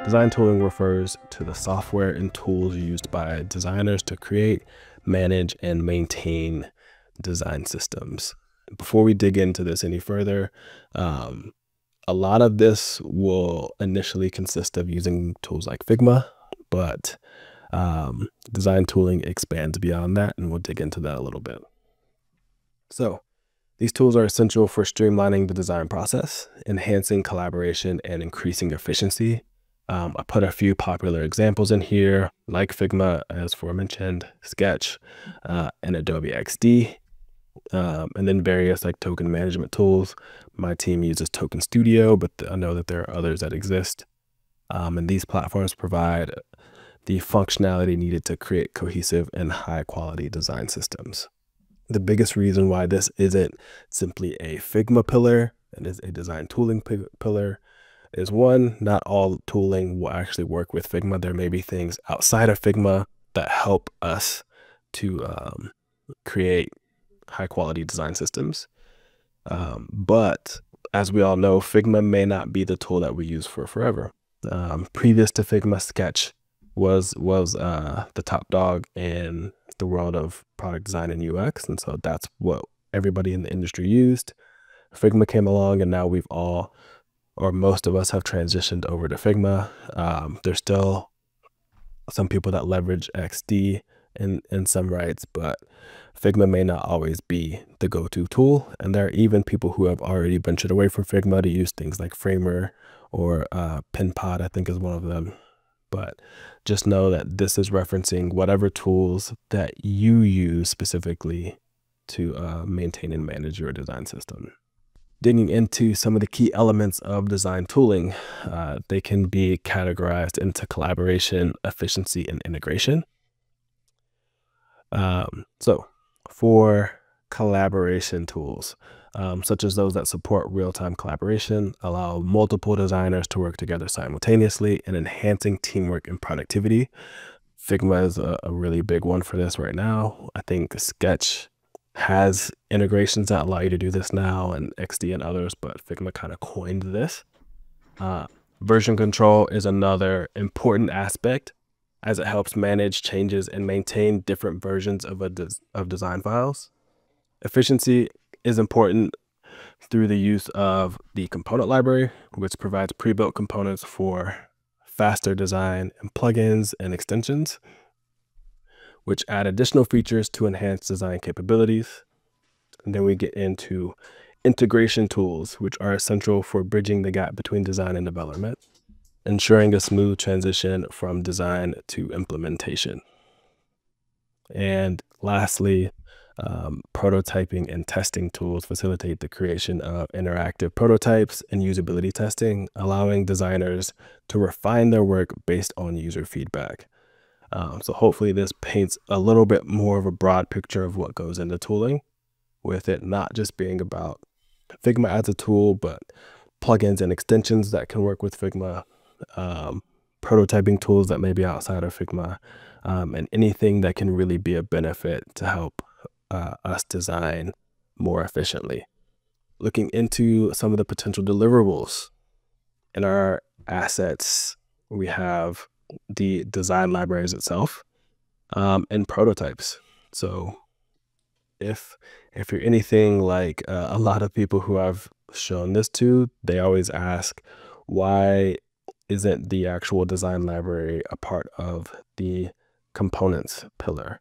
Design tooling refers to the software and tools used by designers to create, manage, and maintain design systems. Before we dig into this any further, a lot of this will initially consist of using tools like Figma, but design tooling expands beyond that, and we'll dig into that a little bit. So these tools are essential for streamlining the design process, enhancing collaboration, and increasing efficiency. I put a few popular examples in here, like Figma, as aforementioned, Sketch, and Adobe XD, and then various like token management tools. My team uses Token Studio, but I know that there are others that exist. And these platforms provide the functionality needed to create cohesive and high quality design systems. The biggest reason why this isn't simply a Figma pillar and is a design tooling pillar is, one, not all tooling will actually work with Figma. There may be things outside of Figma that help us to create high quality design systems. But as we all know, Figma may not be the tool that we use for forever. Previous to Figma, Sketch was the top dog in the world of product design and UX. And so that's what everybody in the industry used. Figma came along, and now we've all, or most of us, have transitioned over to Figma. There's still some people that leverage XD in some rights, but Figma may not always be the go-to tool. And there are even people who have already ventured away from Figma to use things like Framer or PinPod, I think is one of them. But just know that this is referencing whatever tools that you use specifically to maintain and manage your design system. Digging into some of the key elements of design tooling, they can be categorized into collaboration, efficiency, and integration. So for collaboration tools, such as those that support real-time collaboration, allow multiple designers to work together simultaneously, and enhancing teamwork and productivity. Figma is a really big one for this right now. I think Sketch has integrations that allow you to do this now, and XD and others, but Figma kind of coined this. Version control is another important aspect, as it helps manage changes and maintain different versions of design files. Efficiency is important through the use of the component library, which provides pre-built components for faster design, and plugins and extensions, which add additional features to enhance design capabilities. And then we get into integration tools, which are essential for bridging the gap between design and development, ensuring a smooth transition from design to implementation. And lastly, prototyping and testing tools facilitate the creation of interactive prototypes and usability testing, allowing designers to refine their work based on user feedback. So hopefully this paints a little bit more of a broad picture of what goes into tooling, with it not just being about Figma as a tool, but plugins and extensions that can work with Figma, prototyping tools that may be outside of Figma, and anything that can really be a benefit to help us design more efficiently. Looking into some of the potential deliverables in our assets, we have the design libraries itself, and prototypes. So if you're anything like a lot of people who I've shown this to, they always ask, why isn't the actual design library a part of the components pillar?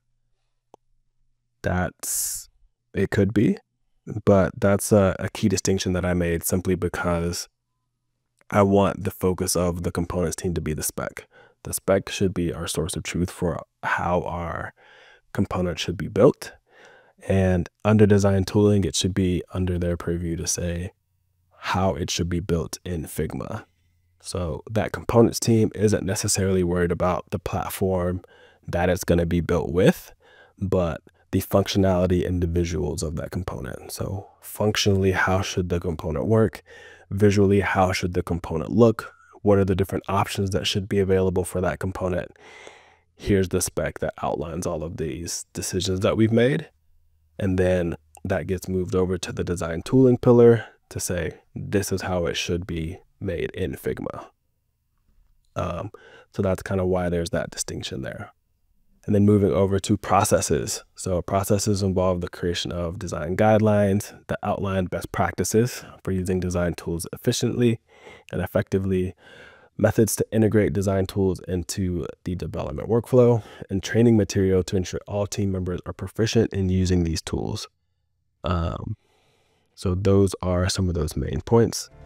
It could be, but that's a key distinction that I made, simply because I want the focus of the components team to be the spec. The spec should be our source of truth for how our components should be built. And under design tooling, it should be under their purview to say how it should be built in Figma. So that components team isn't necessarily worried about the platform that it's going to be built with, but the functionality and the visuals of that component. So functionally, how should the component work? Visually, how should the component look? What are the different options that should be available for that component? Here's the spec that outlines all of these decisions that we've made. And then that gets moved over to the design tooling pillar to say, this is how it should be made in Figma. So that's kind of why there's that distinction there. And then moving over to processes. So processes involve the creation of design guidelines that outline best practices for using design tools efficiently and effectively, methods to integrate design tools into the development workflow, and training material to ensure all team members are proficient in using these tools. So those are some of those main points.